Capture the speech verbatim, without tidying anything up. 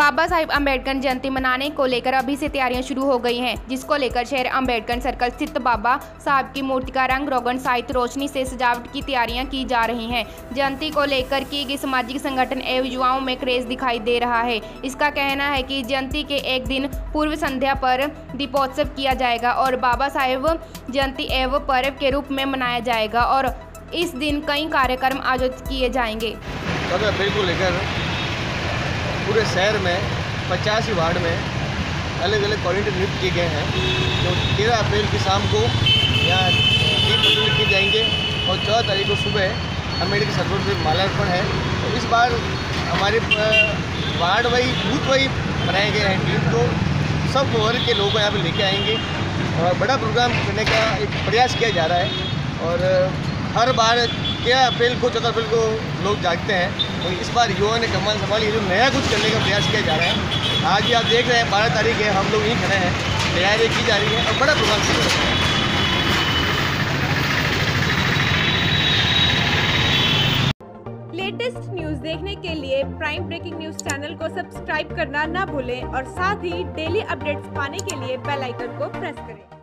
बाबा साहिब अम्बेडकर जयंती मनाने को लेकर अभी से तैयारियां शुरू हो गई हैं, जिसको लेकर शहर अम्बेडकर सर्कल स्थित बाबा साहब की मूर्ति का रंग रोगन साहित्य रोशनी से सजावट की तैयारियां की जा रही हैं। जयंती को लेकर की गई सामाजिक संगठन एवं युवाओं में क्रेज दिखाई दे रहा है। इसका कहना है कि जयंती के एक दिन पूर्व संध्या पर दीपोत्सव किया जाएगा और बाबा साहेब जयंती एवं पर्व के रूप में मनाया जाएगा और इस दिन कई कार्यक्रम आयोजित किए जाएंगे। बिल्कुल लेकर पूरे शहर में पचासी वार्ड में अलग अलग कोऑर्डिनेटर नियुक्त किए गए हैं, जो तेरह अप्रैल की शाम को यहाँ दीप प्रज्वलित किए जाएंगे और चौदह तारीख को सुबह अम्बेडकर सर्कल से माल्यार्पण है। तो इस बार हमारे वार्ड वाइज बूथ वाइज बनाए गए हैं टीम, तो सब वर्ग के लोग यहाँ पर लेके आएंगे और बड़ा प्रोग्राम करने का एक प्रयास किया जा रहा है। और हर बार तेरह अप्रैल को चौदह अप्रैल को लोग जागते हैं, और इस बार युवाओं ने कमाल संभाली, जो नया कुछ करने का प्रयास किया जा रहा है। आज भी आप देख रहे हैं बारह तारीख है, हम लोग यहीं खड़े हैं, तैयारी की जा रही है और बड़ा प्रोग्राम किया जा रहा है। लेटेस्ट न्यूज देखने के लिए प्राइम ब्रेकिंग न्यूज चैनल को सब्सक्राइब करना ना भूलें और साथ ही डेली अपडेट्स पाने के लिए बेल आइकन को प्रेस करें।